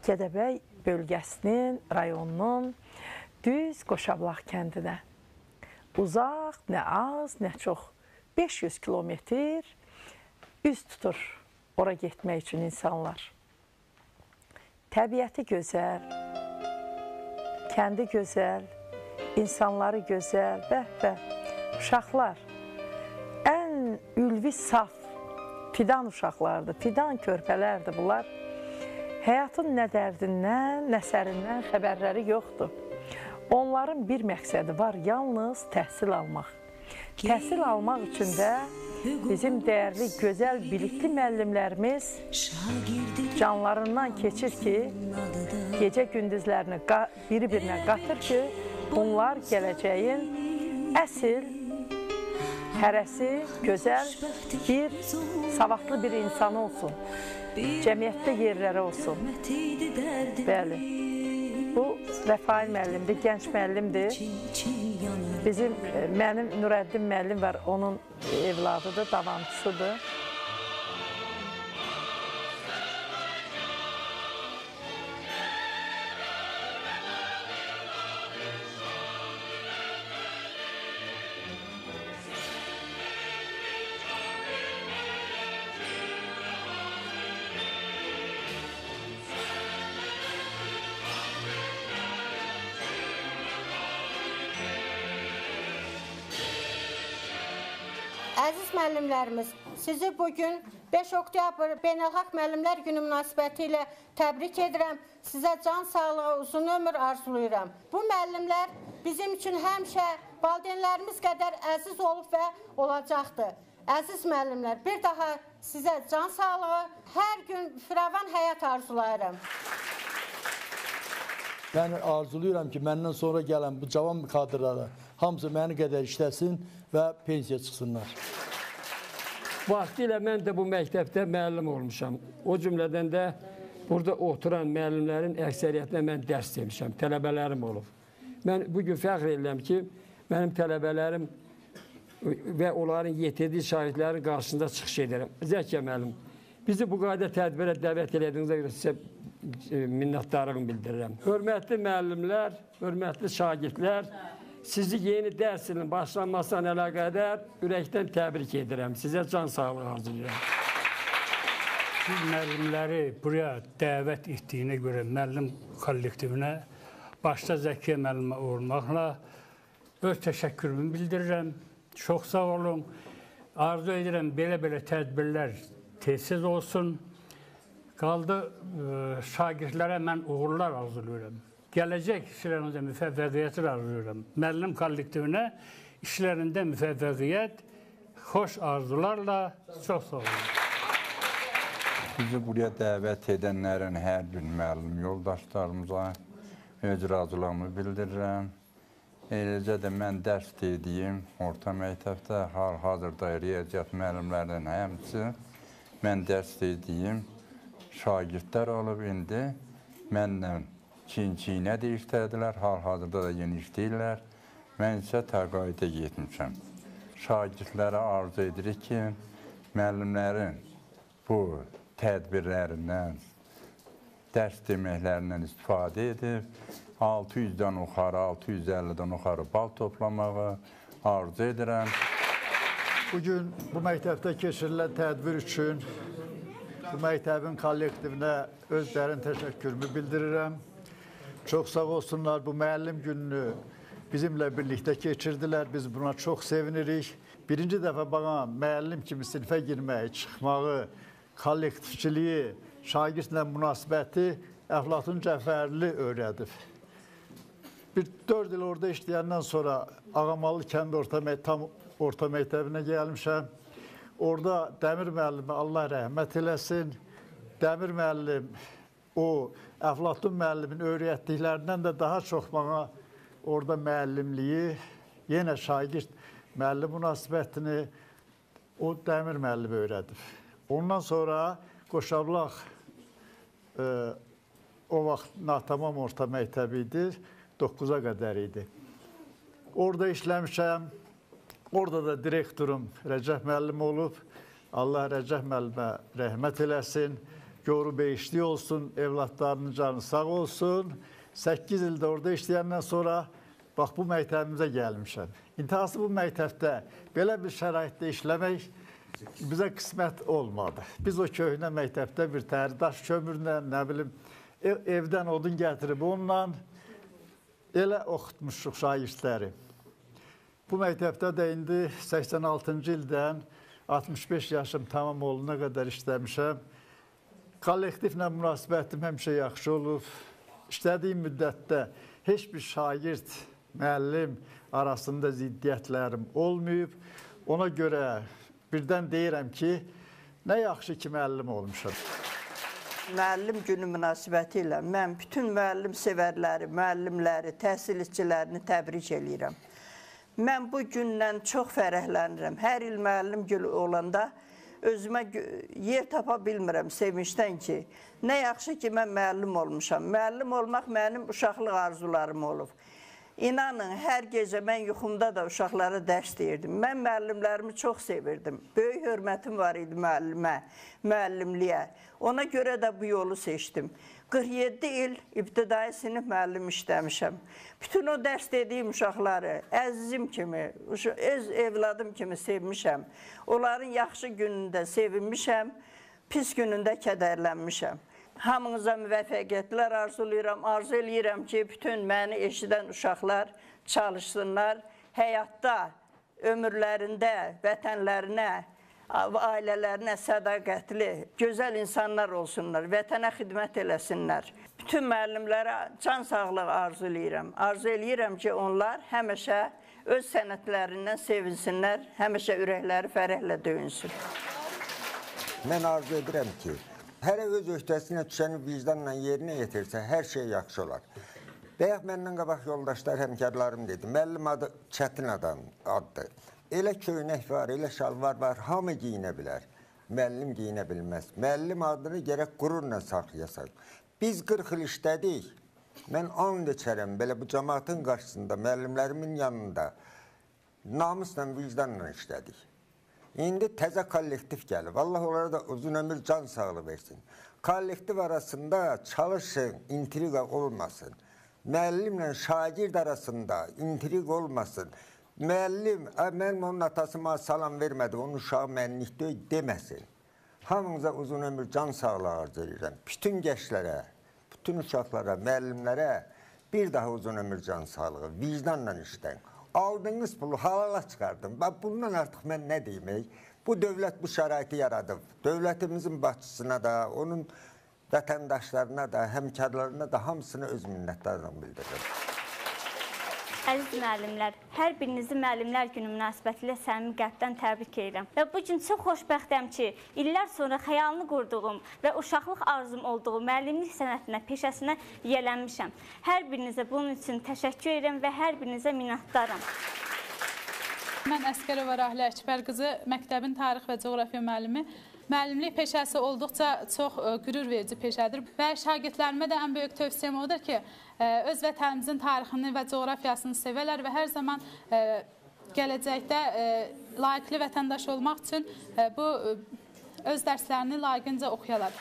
Gədəbəy bölgəsinin, rayonunun düz Qoşablaq kəndinə. Uzaq, nə az, nə çox. 500 kilometr üz tutur ora getmək üçün insanlar. Təbiəti gözəl, kəndi gözəl, insanları gözəl, bəh-bəh. Uşaqlar, ən ülvi saf fidan uşaqlardır, fidan körpələrdir bunlar. Həyatın nə dərdindən, nə sərindən xəbərləri yoxdur. Onların bir məqsədi var, yalnız təhsil almaq. Təhsil almaq üçün də bizim dəyərli, gözəl, bilikli müəllimlərimiz canlarından keçir ki, gecə gündüzlərini biri-birinə qatır ki, bunlar gələcəyin əsl, hərəsi, gözəl, bir savadlı bir insan olsun. Cəmiyyətdə yerləri olsun. Bəli, bu Rəfail müəllimdir, gənc müəllimdir. Mənim Nurəddin müəllim var, onun evladıdır, davamçısıdır. Əziz müəllimlərimiz, sizi bugün 5 oktyabr Beynəlxalq Müəllimlər Günü münasibəti ilə təbrik edirəm. Sizə can sağlığı, uzun ömür arzulayıram. Bu müəllimlər bizim üçün həmişə valideynlərimiz qədər əziz olub və olacaqdır. Əziz müəllimlər, bir daha sizə can sağlığı, hər gün firavan həyat arzulayıram. Mən arzulayıram ki, məndən sonra gələn bu cavan kadrları hamısı məni qədər işləsin və pensiya çıxsınlar. Vaxtilə mən də bu məktəbdə müəllim olmuşam. O cümlədən də burada oturan müəllimlərin əksəriyyətinə mən dərs demişəm, tələbələrim olub. Mən bugün fəxr edirəm ki, mənim tələbələrim və onların yetirdiyi şahidlərin qarşısında çıxış edirəm. Zəkiyə müəllim, bizi bu qayda tədbirə dəvət elədiyinizə görə sizə minnətdarlığımı bildirirəm. Hörmətli müəllimlər, hörmətli şagirdlər, sizi yeni dərs ilinin başlanmasına əlaqədar ürəkdən təbrik edirəm. Sizə can sağlığı arzulayıram. Siz müəllimləri buraya dəvət etdiyinə görə müəllim kollektivinə başda Zəkiyə müəllimə olmaqla öz təşəkkürümü bildirirəm. Çox sağ olun. Arzu edirəm belə-belə tədbirlər tez olsun. Qaldı şagirdlərə mən uğurlar arzulayıram. Gələcək işlərinizdə müvəffəqiyyətlər arzulayıram. Müəllim kollektivinə işlərində müvəffəqiyyət, xoş arzularla çox sağ olun. Bizi buraya dəvət edənlərin hər bir müəllim yoldaşlarımıza öz razılığımı bildirirəm. Eləcə də mən dərs dediyim orta məktəbdə hal-hazırda riyaziyyat müəllimlərinin həmçisi mən dərs dediyim şagirdlər olub indi mənlə çin-çinə də işlədilər, hal-hazırda da yeni işləyirlər. Mən isə təqaüdə getmişəm. Şagirdlərə arzu edirik ki, müəllimlərin bu tədbirlərindən, dərs deməklərindən istifadə edib, 600-dən yuxarı, 650-dən yuxarı bal toplamağı arzu edirəm. Bugün bu məktəbdə keçirilən tədbir üçün bu məktəbin kollektivinə öz dərin təşəkkürümü bildirirəm. Çox sağ olsunlar, bu müəllim gününü bizimlə birlikdə keçirdilər. Biz buna çox sevinirik. Birinci dəfə bana müəllim kimi sinifə girməyi, çıxmağı, kollektivçiliyi, şagirdlə münasibəti Əflatun Cəfərli öyrədib. Bir 4 il orada işləyəndən sonra Ağamalı kənd tam orta məktəbinə gəlmişəm. Orada Dəmir müəllimi Allah rəhmət eləsin. Dəmir müəllim o Əflatun müəllimin öyrətdiklərindən də daha çox bana orada müəllimliyi, yenə şagird müəllim münasibətini o Dəmir müəllim öyrədib. Ondan sonra Qoşablaq o vaxt natamam orta məktəbi idi, 9-a qədər idi. Orada işləmişəm, orada da direktorum Rəcəb müəllim olub. Allah Rəcəb müəllimə rəhmət eləsin. yoru beşli olsun, evlatlarının canı sağ olsun. 8 ildə orada işləyəndən sonra bax bu məktəbimizə gəlmişəm. İntihası bu məktəbdə belə bir şəraitdə işləmək bizə qismət olmadı. Biz o köhnə məktəbdə bir təhri daş kömürlə, nə bilim, evdən odun gətirib onunla elə oxutmuşuq şagirdləri. Bu məktəbdə də indi 86-cı ildən 65 yaşım tamam oluna qədər işləmişəm. Kollektivlə münasibətim həmişə yaxşı olub. İşlədiyim müddətdə heç bir şagird, müəllim arasında ziddiyyətlərim olmayıb. Ona görə birdən deyirəm ki, nə yaxşı ki, müəllim olmuşam. Müəllim günü münasibəti ilə mən bütün müəllim sevərləri, müəllimləri, təhsilçilərini təbrik edirəm. Mən bu gündən çox fərəhlənirəm. Hər il müəllim günü olanda özümə yer tapa bilmirəm sevinçdən ki, nə yaxşı ki, mən müəllim olmuşam. Müəllim olmaq mənim uşaqlıq arzularım olub. İnanın, hər gecə mən yuxumda da uşaqlara dərs deyirdim. Mən müəllimlərimi çox sevirdim. Böyük hörmətim var idi müəllimə, müəllimliyə. Ona görə də bu yolu seçdim. 47 il ibtidai sinif müəllim işləmişəm. Bütün o dərs dediyim uşaqları əzizim kimi, öz evladım kimi sevmişəm. Onların yaxşı günündə sevinmişəm, pis günündə kədərlənmişəm. Hamınıza müvəffəqiyyətlər arzulayıram. Arzu eləyirəm ki, bütün məni eşidən uşaqlar çalışsınlar. Həyatda, ömürlərində, vətənlərinə, ailələrinə sədaqətli, gözəl insanlar olsunlar, vətənə xidmət eləsinlər. Bütün müəllimlərə can sağlığı arzu eləyirəm. Arzu eləyirəm ki, onlar həmişə öz sənətlərindən sevinsinlər, həmişə ürəkləri fərəhlə döyünsün. Mən arzu edirəm ki, hərə öz öhdəsinə düşəni vicdanla yerinə yetirsə, hər şey yaxşı olar. Bayaq məndən qabaq yoldaşlar, həmkarlarım dedi, müəllim adı çətin addır. Elə köynək var, elə şalvar var, hamı giyinə bilər. Müəllim giyinə bilməz. Müəllim adını gərək qürurla saxlayasaq. Biz 40 il işlədik. Mən and içərəm, belə bu cəmaatın qarşısında, müəllimlərimin yanında namusla, vicdanla işlədik. İndi təzə kollektiv gəlib. Allah onlara da uzun ömür can sağlığı versin. Kollektiv arasında çalışın, intriqa olmasın. Müəllimlə şagird arasında intriq olmasın. Müəllim, mən onun atasıma salam vermədi, onun uşağı mənlik deyil, deməsin. Hamınıza uzun ömür can sağlığı arzu edirəm. Bütün gənclərə, bütün uşaqlara, müəllimlərə bir daha uzun ömür can sağlığı, vicdanla işləyin. Aldığınız pulu halala çıxardım. Bundan artıq mən nə demək? Bu dövlət bu şəraiti yaradıb. Dövlətimizin başçısına da, onun vətəndaşlarına da, həmkarlarına da hamısını öz minnətdarlığımı bildirirəm. Əziz müəllimlər, hər birinizi müəllimlər günü münasibətilə səmimi qəlbdən təbrik edirəm. Və bu gün çox xoşbəxtəm ki, illər sonra xəyalını qurduğum və uşaqlıq arzum olduğu müəllimlik sənətinə, peşəsinə yiyələnmişəm. Hər birinizə bunun üçün təşəkkür edirəm və hər birinizə minnətdaram. Mən Əskərova Rahlə Əkbər qızı, məktəbin tarix və coğrafiya müəllimi. Müəllimlik peşəsi olduqca çox qürur verici peşədir və şagirdlərimə də ən böyük tövsiyəm odur ki, öz vətənimizin tarixini və coğrafiyasını sevələr və hər zaman gələcəkdə layiqli vətəndaş olmaq üçün bu öz dərslərini layiqincə oxuyalar.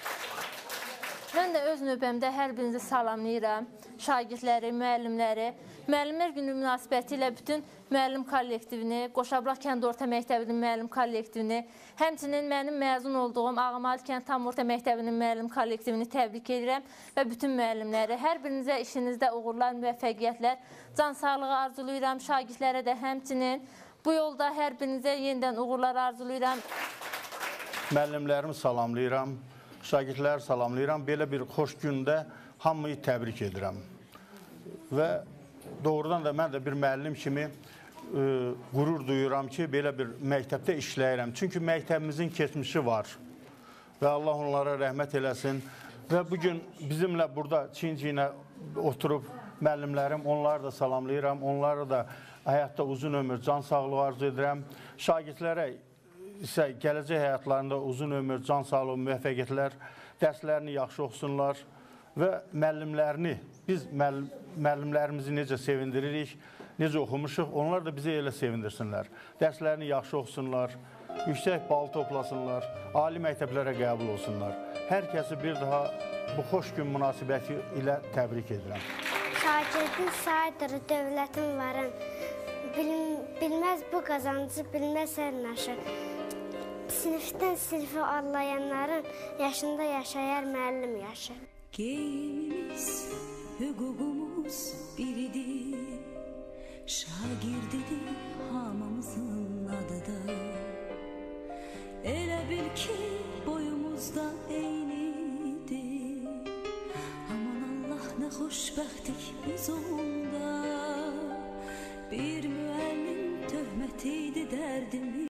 Mən də öz növbəmdə hər birinizi salamlayıram, şagirdləri, müəllimləri. Müəllimlər günü münasibəti ilə bütün müəllim kollektivini, Qoşablaq kənd orta məktəbinin müəllim kollektivini, həmçinin mənim məzun olduğum Ağamalı kənd tam orta məktəbinin müəllim kollektivini təbrik edirəm və bütün müəllimləri. Hər birinizə işinizdə uğurlar, müvəffəqiyyətlər, can sağlığı arzulayıram, şagirdlərə də həmçinin. Bu yolda hər birinizə yenidən uğurlar arzulayıram. Müəllimlərimi salamlayıram, şagirdləri salamlayıram. Belə bir xoş gündə hamıyı təbrik edirəm. Və doğrudan da mən də bir müəllim kimi qürur duyuram ki, belə bir məktəbdə işləyirəm. Çünki məktəbimizin keçmişi var və Allah onlara rəhmət eləsin. Və bugün bizimlə burada çiyin-çiyinə oturub müəllimlərim, onları da salamlayıram. Onlara da həyatda uzun ömür, can sağlığı arzu edirəm. Şagirdlərə isə gələcək həyatlarında uzun ömür, can sağlığı, müvəffəqiyyətlər, dərslərini yaxşı oxusunlar və müəllimlərini, biz müəllimlərimizi necə sevindiririk, necə oxumuşuq, onlar da bizi elə sevindirsinlər. Dərslərini yaxşı oxusunlar, yüksək bal toplasınlar, ali məktəblərə qəbul olsunlar. hər kəsi bir daha bu xoş gün münasibəti ilə təbrik edirəm. Şagirdin saydır, dövlətin varın. Bilməz bu qazancı, bilməz hər naşı. Sinifdən sinifə adlayanların yaşında yaşayar müəllim yaşı. Geyimimiz, hüququmuz biridir. Şagirdidir hamımızın adıdır. Elə bil ki boyumuzda eynidir. Aman Allah nə xoşbəxtlik biz onda. Bir müəllim töhmət idi dərdimiz.